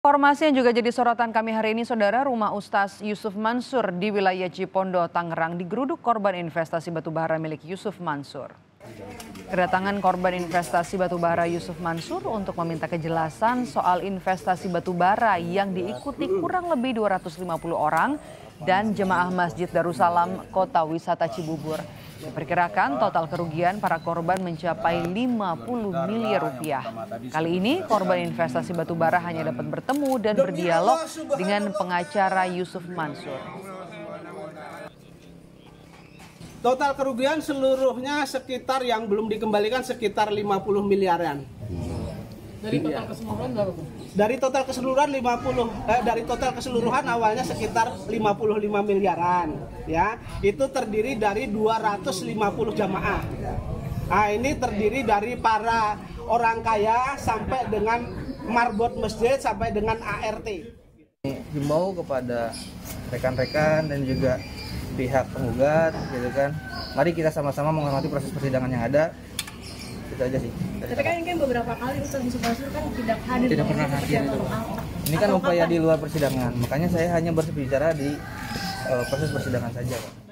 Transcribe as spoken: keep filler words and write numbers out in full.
Informasi yang juga jadi sorotan kami hari ini, Saudara, rumah Ustaz Yusuf Mansur di wilayah Cipondo, Tangerang digeruduk korban investasi batubara milik Yusuf Mansur. Kedatangan korban investasi batubara Yusuf Mansur untuk meminta kejelasan soal investasi batubara yang diikuti kurang lebih dua ratus lima puluh orang dan jemaah Masjid Darussalam Kota Wisata Cibubur. Diperkirakan total kerugian para korban mencapai lima puluh miliar rupiah. Kali ini korban investasi batubara hanya dapat bertemu dan berdialog dengan pengacara Yusuf Mansur. Total kerugian seluruhnya sekitar yang belum dikembalikan sekitar lima puluh miliaran. Dari total keseluruhan berapa, Bu? Dari total keseluruhan lima puluh eh, dari total keseluruhan awalnya sekitar lima puluh lima miliaran, ya. Itu terdiri dari dua ratus lima puluh jamaah. Nah, ini terdiri dari para orang kaya sampai dengan marbot masjid sampai dengan A R T. Himbau kepada rekan-rekan dan juga pihak penggugat, gitu kan. Mari kita sama-sama menghormati proses persidangan yang ada. Itu aja sih. Tapi kan mungkin beberapa kali Ustaz Yusuf Mansur kan tidak hadir. Tidak pernah hadir. Ini kan upaya di luar persidangan, makanya saya hanya berbicara di uh, proses persidangan saja, Pak.